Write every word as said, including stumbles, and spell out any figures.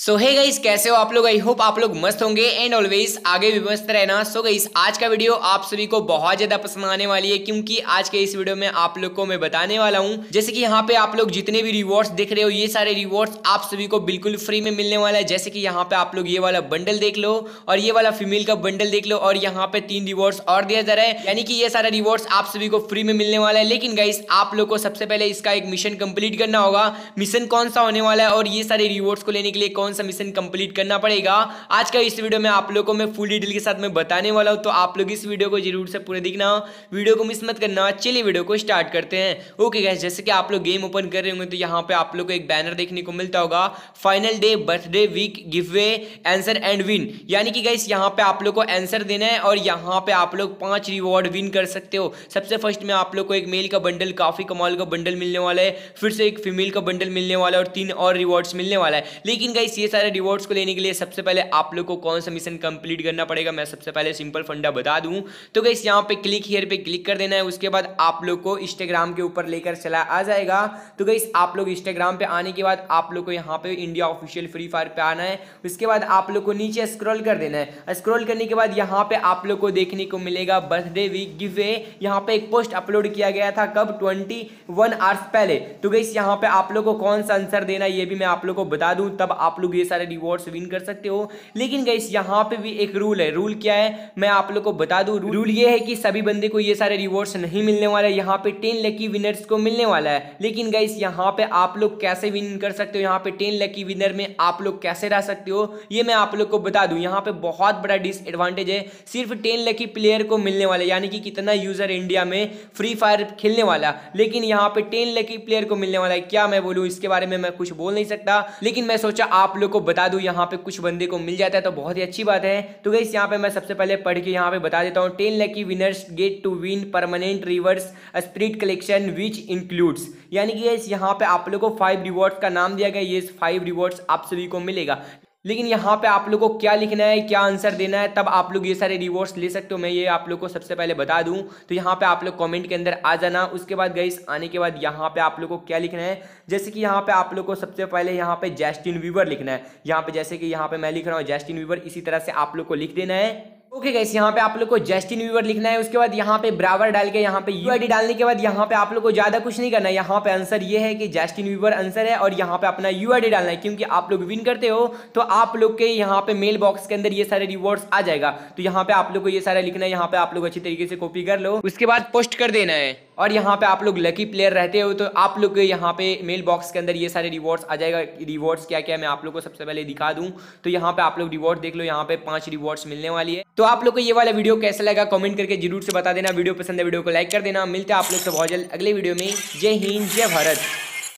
सो hey guys, कैसे हो आप लोग। आई होप आप लोग मस्त होंगे एंड ऑलवेज आगे भी मस्त रहना। सो गाइस, आज का वीडियो आप सभी को बहुत ज्यादा पसंद आने वाली है, क्योंकि आज के इस वीडियो में आप लोग को मैं बताने वाला हूं, जैसे कि यहाँ पे आप लोग जितने भी रिवॉर्ड्स देख रहे हो, ये सारे रिवॉर्ड्स आप सभी को बिल्कुल फ्री में मिलने वाला है। जैसे कि यहाँ पे आप लोग ये वाला बंडल देख लो और ये वाला फीमेल का बंडल देख लो, और यहाँ पे तीन रिवॉर्ड्स और दिया जा रहा है, यानी कि ये सारा रिवॉर्ड्स आप सभी को फ्री में मिलने वाला है। लेकिन गाइस, आप लोग को सबसे पहले इसका एक मिशन कंप्लीट करना होगा। मिशन कौन सा होने वाला है और ये सारे रिवॉर्ड्स को लेने के लिए कौन सा मिशन कंप्लीट करना पड़ेगा, आज का इस वीडियो में आप लोगों को मैं फुल डिटेल के साथ में बताने वाला हूं। तो आप लोग इस वीडियो को जरूर से पूरे देखना, वीडियो को मिस मत करना। चलिए वीडियो को स्टार्ट करते हैं। ओके गाइस, जैसे कि आप लोग गेम ओपन कर रहे होंगे तो यहाँ पे आप लोग को एक बैनर देखने को मिलता होगा, final day birthday week giveaway answer and win. यानी कि गाइस, यहाँ पे आप लोग को आंसर देना है और यहाँ पे आप लोग पांच रिवॉर्ड विन कर सकते हो। सबसे फर्स्ट में आप लोग को एक मेल का बंडल, काफी कमाल का बंडल मिलने वाला है, फिर से एक फीमेल का बंडल मिलने वाला है और तीन और रिवॉर्ड्स मिलने वाला है। लेकिन गाइस, ये सारे रिवॉर्ड्स को लेने के लिए सबसे पहले आप लोग को कौन सा मिशन कंप्लीट करना पड़ेगा, मैं सबसे पहले सिंपल फंडा बता दूं। तो गाइस, यहाँ पे क्लिक हियर पे क्लिक कर देना है। उसके बाद आप लोग को इंस्टाग्राम के ऊपर लेकर चला आ जाएगा। तो गाइस, आप लोग इंस्टाग्राम पे आने के बाद आप लोग को यहाँ पे इंडिया ऑफिशियल फ्री फायर पे आना है। उसके बाद आप लोग को नीचे स्क्रॉल कर देना है। स्क्रॉल करने के बाद यहाँ पे आप लोग को देखने को मिलेगा बर्थडे वीक गिव वे। यहाँ पे एक पोस्ट अपलोड किया गया था, कब, ट्वेंटी वन आवर्स पहले। तो गाइस, यहाँ पे आप लोग को कौन सा आंसर देना है ये भी मैं आप लोग को बता दूं, तब आप लोग ये सारे रिवॉर्ड्स विन कर सकते हो। लेकिन गाइस, यहाँ पे भी एक रूल है। रूल क्या है मैं आप लोग को बता दूं। रूल ये है कि सभी बंदे को ये सारे रिवॉर्ड्स नहीं मिलने वाला है, यहाँ पे टेन लकी विनर्स को मिलने वाला है। लेकिन गाइस, यहाँ पे आप लोग कैसे विन कर सकते हो, यहाँ पे टेन लकी विनर में आप लोग कैसे रह सकते हो ये मैं आप लोग को बता दूं। यहाँ पे बहुत बड़ा डिसएडवांटेज है, सिर्फ टेन लकी प्लेयर को मिलने वाला है, यानी कि कितना यूजर इंडिया में फ्री फायर खेलने वाला, लेकिन यहाँ पे टेन लकी प्लेयर को मिलने वाला है। क्या मैं बोलूं इसके बारे में, मैं कुछ बोल नहीं सकता, लेकिन मैं सोचा आप लोग को बता दूं। यहाँ पे कुछ बंदे को मिल जाता है तो बहुत ही अच्छी बात है। तो गाइस, यहाँ पे मैं सबसे पहले पढ़ के यहाँ पे बता देता हूँ। Ten lucky winners get to win permanent reverse spirit collection which includes, यानी कि गाइस, यहाँ पे आप लोग को फाइव रिवॉर्ड्स का नाम दिया गया। ये फाइव रिवॉर्ड्स आप सभी को मिलेगा, लेकिन यहाँ पे आप लोग को क्या लिखना है, क्या आंसर देना है, तब आप लोग ये सारे रिवॉर्ड्स ले सकते हो। मैं ये आप लोग को सबसे पहले बता दूं। तो यहाँ पे आप लोग कमेंट के अंदर आ जाना। उसके बाद गाइस, आने के बाद यहाँ पे आप लोग को क्या लिखना है, जैसे कि यहाँ पे आप लोग को सबसे पहले यहाँ पे जस्टिन बीबर लिखना है। यहाँ पे जैसे कि यहाँ पे मैं लिख रहा हूँ जस्टिन बीबर, इसी तरह से आप लोग को लिख देना है। ओके गाइस, यहाँ पे आप लोग को जस्टिन बीबर लिखना है। उसके बाद यहाँ पे ब्रावर डाल के यहाँ पे यूआईडी डालने के बाद यहाँ पे आप लोग को ज्यादा कुछ नहीं करना है। यहाँ पे आंसर ये है कि जस्टिन बीबर आंसर है, और यहाँ पे अपना यूआईडी डालना है, क्योंकि आप लोग विन करते हो तो आप लोग के यहाँ पे मेल बॉक्स के अंदर ये सारे रिवॉर्ड्स आ जाएगा। तो यहाँ पे आप लोग को ये सारा लिखना है। यहाँ पे आप लोग अच्छी तरीके से कॉपी कर लो, उसके बाद पोस्ट कर देना है। और यहाँ पे आप लोग लकी प्लेयर रहते हो तो आप लोग के यहाँ पे मेल बॉक्स के अंदर ये सारे रिवॉर्ड्स आ जाएगा। रिवॉर्ड्स क्या क्या मैं आप लोग को सबसे पहले दिखा दूं। तो यहाँ पे आप लोग रिवॉर्ड देख लो, यहाँ पे पांच रिवॉर्ड्स मिलने वाली है। तो आप लोग को ये वाला वीडियो कैसा लगा कमेंट करके जरूर से बता देना। वीडियो पसंद है वीडियो को लाइक कर देना। मिलते हैं आप लोग से बहुत जल्द अगले वीडियो में। जय हिंद, जय भारत।